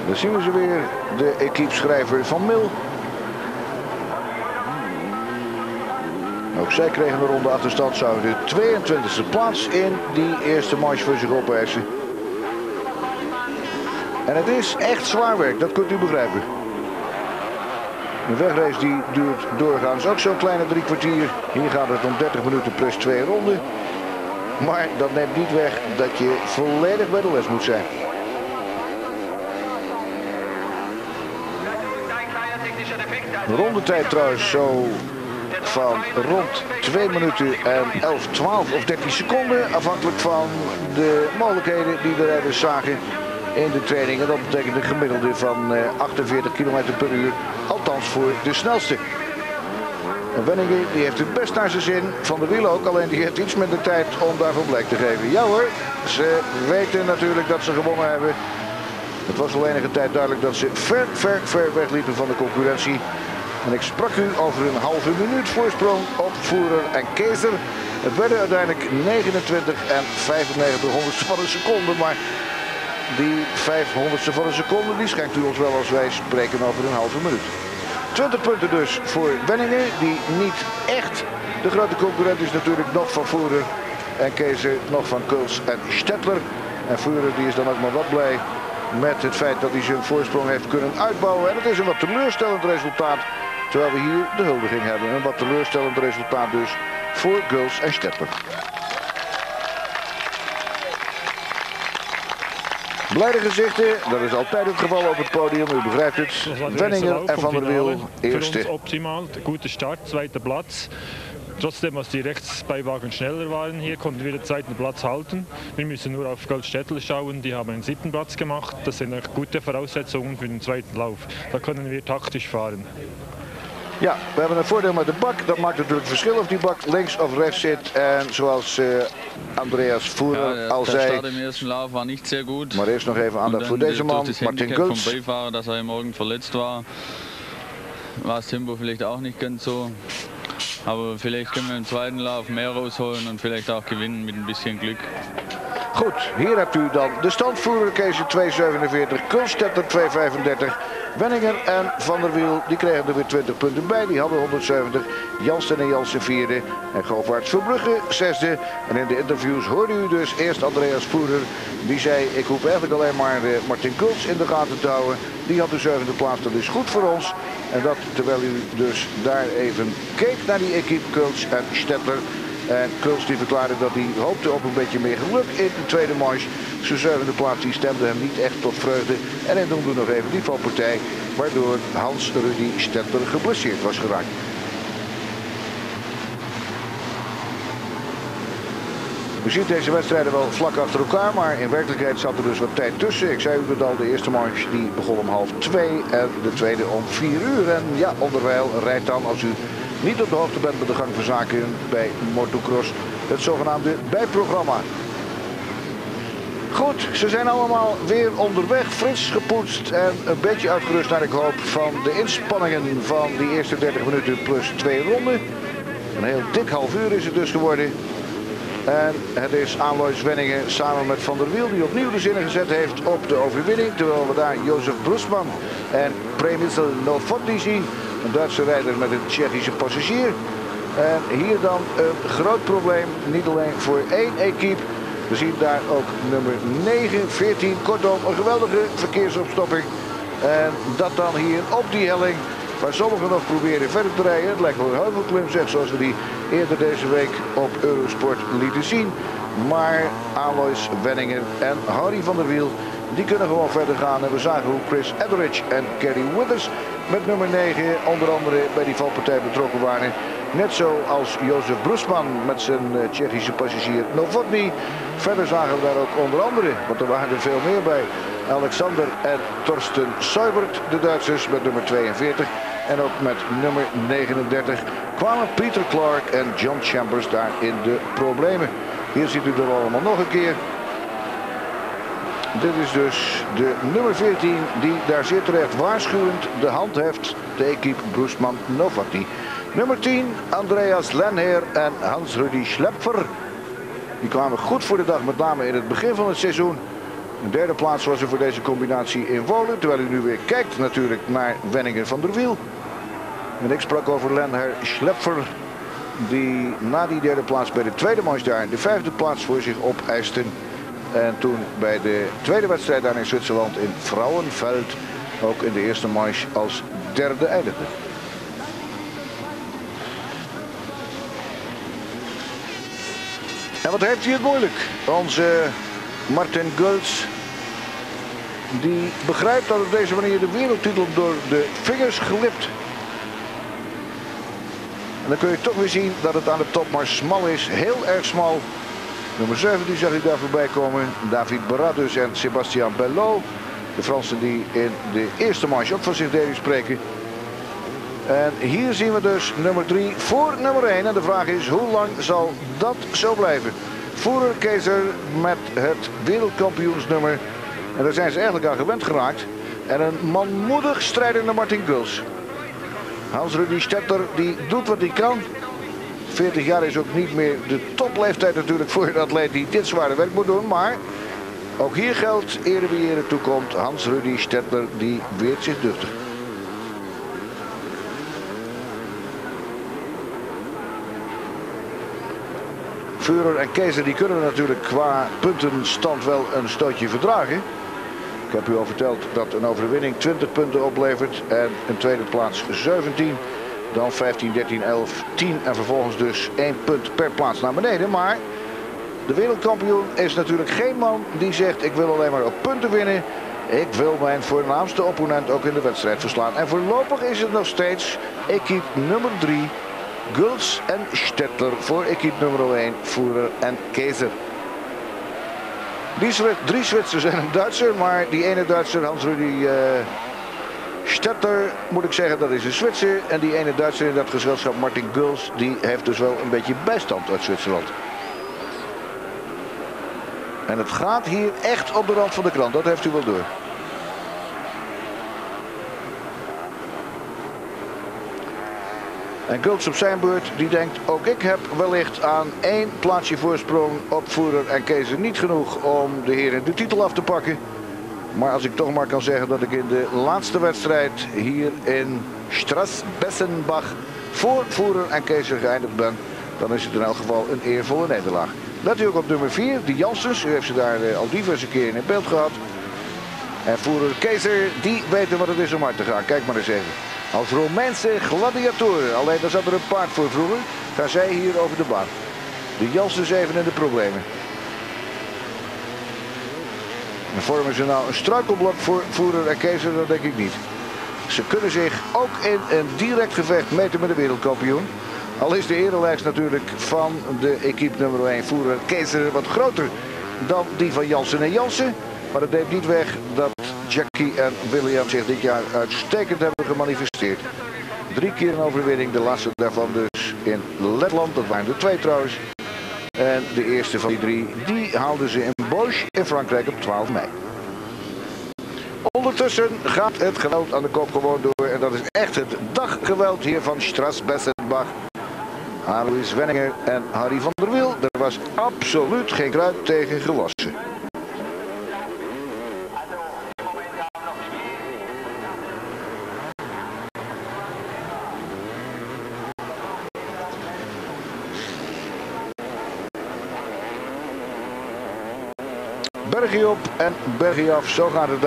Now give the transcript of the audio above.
Dan zien we ze weer, de equipeschrijver van Mil. Ook zij kregen een ronde achterstand, zouden de 22e plaats in die eerste manche voor zich opeisen. En het is echt zwaar werk, dat kunt u begrijpen. De wegrace die duurt doorgaans ook zo'n kleine 3 kwartier. Hier gaat het om 30 minuten plus 2 ronden. Maar dat neemt niet weg dat je volledig bij de les moet zijn. De rondetijd trouwens zo van rond 2 minuten en 11, 12 of 13 seconden. Afhankelijk van de mogelijkheden die de rijders zagen in de training. En dat betekent een gemiddelde van 48 km per uur. Althans voor de snelste. En Wenningen die heeft het best naar zijn zin. Van der Wiel ook, alleen die heeft iets minder tijd om daarvan blijk te geven. Ja hoor, ze weten natuurlijk dat ze gewonnen hebben. Het was al enige tijd duidelijk dat ze ver wegliepen van de concurrentie. En ik sprak u over een halve minuut voorsprong op Voerer en Kezer. Het werden uiteindelijk 29 en 95 honderdste van een seconde. Maar die 500ste van een seconde die schenkt u ons wel als wij spreken over een halve minuut. 20 punten dus voor Wenningen, die niet echt de grote concurrent is natuurlijk, nog van Voerer en Kezer, nog van Kuls en Stettler. En Voerer die is dan ook maar wat blij met het feit dat hij zijn voorsprong heeft kunnen uitbouwen. En het is een wat teleurstellend resultaat, terwijl we hier de huldiging hebben. Een wat teleurstellend resultaat dus voor Kuls en Stettler. Blijde gezichten, dat is altijd het geval op het podium, u begrijpt het. Wenninger en Van der Wiel, eerste. Für uns optimal, gute Start, zweiter Platz. Trotzdem, als die Rechtsbeiwagen schneller waren, hier konnten wir den zweiten Platz halten. Wir müssen nur auf Goldstättel schauen, die haben einen 7. Platz gemacht. Das sind echt gute Voraussetzungen für den zweiten Lauf. Da können wir taktisch fahren. Ja, we hebben een voordeel met de bak. Dat maakt natuurlijk verschil of die bak links of rechts zit. En zoals Andreas Voerer al zei. De start im ersten Lauf war nicht sehr gut. Maar eerst nog even aandacht voor deze man, Martin Kuls. Vom Beifahrer, dass er morgen verletzt war. War das Tempo vielleicht auch nicht ganz so. Aber vielleicht können wir im zweiten Lauf mehr rausholen und vielleicht auch gewinnen mit ein bisschen Glück. Goed, hier hebt u dan de standvoerder, Kees 2,47, Kulstetter 2,35. Wenninger en Van der Wiel, die kregen er weer 20 punten bij. Die hadden 170. Jansen en Jansen vierde. En Govaerts Verbrugge zesde. En in de interviews hoorde u dus eerst Andreas Voerer. Die zei, ik hoef eigenlijk alleen maar Martin Kuls in de gaten te houden. Die had de 7e plaats, dat is goed voor ons. En dat terwijl u dus daar even keek naar die equipe Kuls en Stettler. En Kuls die verklaarde dat hij hoopte op een beetje meer geluk in de tweede manche. Zijn 7e plaats die stemde hem niet echt tot vreugde. En hij noemde nog even die valpartij, waardoor Hans Rudy Stettler geblesseerd was geraakt. U ziet deze wedstrijden wel vlak achter elkaar, maar in werkelijkheid zat er dus wat tijd tussen. Ik zei u dat al, de eerste manche die begon om 1:30 en de tweede om 4 uur. En ja, onderwijl rijdt dan, als u niet op de hoogte bent met de gang van zaken bij Motocross, het zogenaamde bijprogramma. Goed, ze zijn allemaal weer onderweg, fris gepoetst en een beetje uitgerust naar ik hoop van de inspanningen van die eerste 30 minuten plus 2 ronden. Een heel dik half uur is het dus geworden. En het is Alois Wenningen samen met Van der Wiel die opnieuw de zinnen gezet heeft op de overwinning. Terwijl we daar Jozef Brusman en Přemysl Novotný zien. Een Duitse rijder met een Tsjechische passagier. En hier dan een groot probleem, niet alleen voor één equipe. We zien daar ook nummer 9, 14, kortom een geweldige verkeersopstopping. En dat dan hier op die helling, waar sommigen nog proberen verder te rijden. Het lijkt wel een heuvelklim, zeg, zoals we die eerder deze week op Eurosport lieten zien. Maar Alois Wenningen en Harry van der Wiel, die kunnen gewoon verder gaan. En we zagen hoe Chris Etheridge en Kerry Withers met nummer 9 onder andere bij die valpartij betrokken waren. Net zoals Jozef Brusman met zijn Tsjechische passagier Novotný. Verder zagen we daar ook onder andere, want er waren er veel meer bij, Alexander en Torsten Seubert, de Duitsers, met nummer 42. En ook met nummer 39 kwamen Peter Clark en John Chambers daar in de problemen. Hier ziet u er allemaal nog een keer. Dit is dus de nummer 14 die daar zeer terecht waarschuwend de hand heeft. De equipe Brusman Novotný. Nummer 10 Andreas Lenheer en Hans Rudy Schlepfer. Die kwamen goed voor de dag, met name in het begin van het seizoen. Een derde plaats was er voor deze combinatie in Wolen. Terwijl u nu weer kijkt natuurlijk naar Wenningen van der Wiel. En ik sprak over Lenher Schlepfer, die na die derde plaats bij de tweede manche daar de vijfde plaats voor zich opeisten. En toen bij de tweede wedstrijd daar in Zwitserland in Frauenfeld ook in de eerste manche als derde eindigde. En wat heeft hij het moeilijk? Onze Martin Gultz, die begrijpt dat op deze manier de wereldtitel door de vingers glipt. En dan kun je toch weer zien dat het aan de top maar smal is. Heel erg smal. Nummer 17 zag ik daar voorbij komen. David Barat dus en Sébastien Bellot. De Fransen die in de eerste manche ook van zich deden spreken. En hier zien we dus nummer 3 voor nummer 1. En de vraag is, hoe lang zal dat zo blijven? Führer Kaiser met het wereldkampioensnummer. En daar zijn ze eigenlijk aan gewend geraakt. En een manmoedig strijdende Martin Gultz. Hans-Rudi Stettler die doet wat hij kan. 40 jaar is ook niet meer de topleeftijd natuurlijk voor een atleet die dit zware werk moet doen. Maar ook hier geldt, ere wie ere toekomt. Hans-Rudi Stettler die weert zich duchtig. Führer en Kaiser die kunnen natuurlijk qua puntenstand wel een stootje verdragen. Ik heb u al verteld dat een overwinning 20 punten oplevert en een tweede plaats 17. Dan 15, 13, 11, 10 en vervolgens dus 1 punt per plaats naar beneden. Maar de wereldkampioen is natuurlijk geen man die zegt ik wil alleen maar op punten winnen. Ik wil mijn voornaamste opponent ook in de wedstrijd verslaan. En voorlopig is het nog steeds equipe nummer 3. Gultz en Stettler voor equipe nummer 1, Führer en Kaiser. Die drie Zwitsers en een Duitser, maar die ene Duitser, Hans-Rudi Stettler, moet ik zeggen, dat is een Zwitser. En die ene Duitser in dat gezelschap, Martin Gultz, die heeft dus wel een beetje bijstand uit Zwitserland. En het gaat hier echt op de rand van de krant, dat heeft u wel door. En Gultz op zijn beurt, die denkt, ook ik heb wellicht aan 1 plaatsje voorsprong op Führer en Kaiser niet genoeg om de heren de titel af te pakken. Maar als ik toch maar kan zeggen dat ik in de laatste wedstrijd hier in Straßbessenbach voor Führer en Kaiser geëindigd ben, dan is het in elk geval een eervolle nederlaag. Let u ook op nummer 4, die Janssens. U heeft ze daar al diverse keren in beeld gehad. En Führer Kaiser, die weten wat het is om hard te gaan. Kijk maar eens even. Als Romeinse gladiatoren, alleen daar zat er een paard voor vroeger, gaan zij hier over de baan. De Janssens even in de problemen. En vormen ze nou een struikelblok voor Führer en Kaiser? Dat denk ik niet. Ze kunnen zich ook in een direct gevecht meten met de wereldkampioen. Al is de erelijst natuurlijk van de equipe nummer 1 Führer Kaiser wat groter dan die van Janssen en Janssen. Maar dat neemt niet weg dat Jackie en William zich dit jaar uitstekend hebben gemanifesteerd. 3 keer een overwinning, de laatste daarvan dus in Letland. Dat waren er 2 trouwens. En de eerste van die 3, die haalden ze in Bosch in Frankrijk op 12 mei. Ondertussen gaat het geweld aan de kop gewoon door. En dat is echt het daggeweld hier van Straßbessenbach. Alois Wenninger en Harry van der Wiel. Er was absoluut geen kruid tegen gewassen. Bergje op en bergje af, zo gaat het